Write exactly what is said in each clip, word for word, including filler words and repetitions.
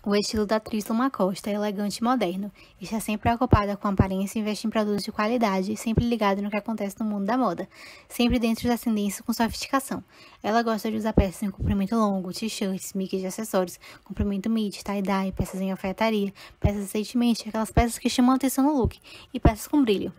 O estilo da atriz Luma Costa é elegante e moderno. Está sempre preocupada com a aparência e investe em produtos de qualidade, sempre ligada no que acontece no mundo da moda, sempre dentro das tendências com sofisticação. Ela gosta de usar peças em comprimento longo, t-shirts, mix de acessórios, comprimento mid, tie-dye, peças em alfaiataria, peças de sentimento, aquelas peças que chamam a atenção no look, e peças com brilho.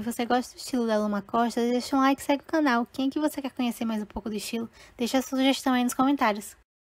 Se você gosta do estilo da Luma Costa, deixa um like e segue o canal. Quem é que você quer conhecer mais um pouco do estilo? Deixa a sua sugestão aí nos comentários.